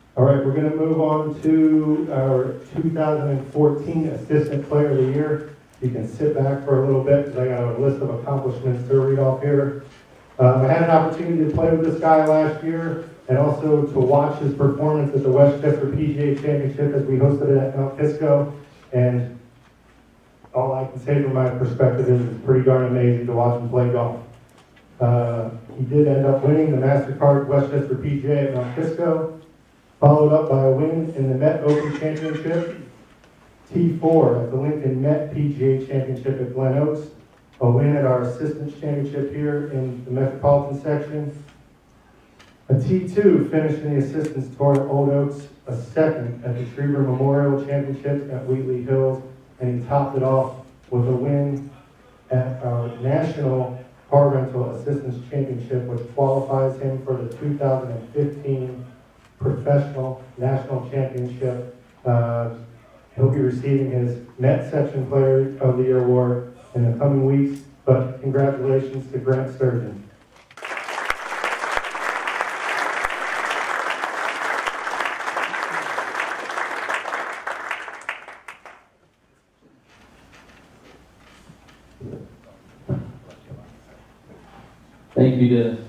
All right, we're going to move on to our 2014 Assistant Player of the Year. You can sit back for a little bit because I got a list of accomplishments to read off here. I had an opportunity to play with this guy last year and also to watch his performance at the Westchester PGA Championship as we hosted it at Mount Kisco. And all I can say from my perspective is it's pretty darn amazing to watch him play golf. He did end up winning the MasterCard Westchester PGA at Mount Kisco, followed up by a win in the Met Open Championship, T4 at the Lincoln Met PGA Championship at Glen Oaks, a win at our Assistants Championship here in the Metropolitan section, a T2 finished in the Assistants Tour at Old Oaks, a second at the Schriever Memorial Championship at Wheatley Hills, and he topped it off with a win at our National Car Rental Assistants Championship, which qualifies him for the 2015 Professional National Championship. He'll be receiving his Met Section Player of the Year award in the coming weeks, but congratulations to Grant Sturgeon. Thank you, Dennis.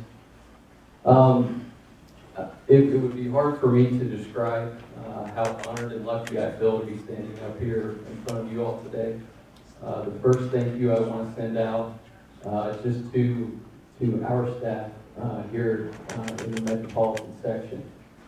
It would be hard for me to describe how honored and lucky I feel to be standing up here in front of you all today. The first thank you I want to send out is just to our staff here in the Metropolitan section.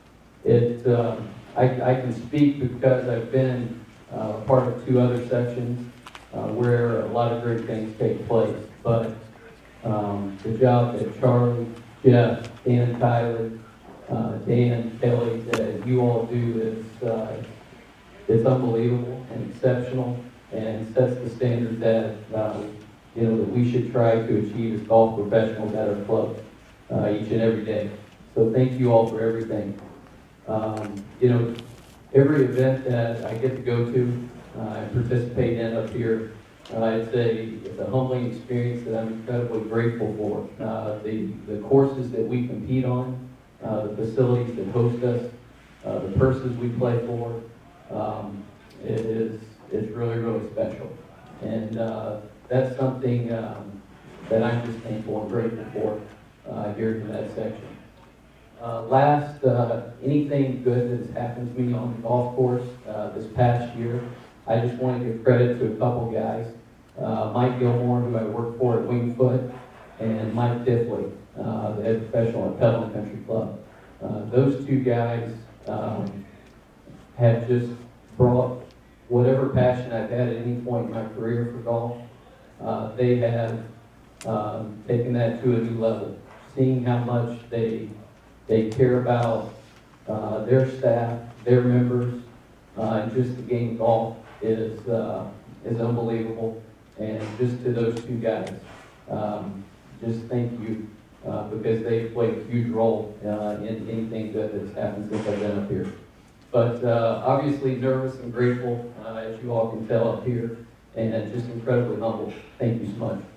I can speak because I've been part of two other sections where a lot of great things take place, but the job that Charlie, Jeff, Dan, Tyler, Dan, Kelly, that you all do is unbelievable and exceptional, and sets the standard that that we should try to achieve as golf professionals at our club each and every day. So thank you all for everything. Every event that I get to go to and participate in up here, it's a humbling experience that I'm incredibly grateful for. The courses that we compete on, the facilities that host us, the purses we play for, it's really, really special. And that's something that I'm just thankful and grateful for here in that section. Anything good that has happened to me on the golf course this past year, I just want to give credit to a couple guys. Mike Gilmore, who I work for at Wingfoot, and Mike Diffley, the head professional at Petaluma Country Club. Those two guys have just brought whatever passion I've had at any point in my career for golf. They have taken that to a new level. Seeing how much they care about their staff, their members, and just the game of golf is unbelievable. And just to those two guys, just thank you because they've played a huge role in anything good that's happened since I've been up here. But obviously nervous and grateful, as you all can tell up here, and just incredibly humble. Thank you so much.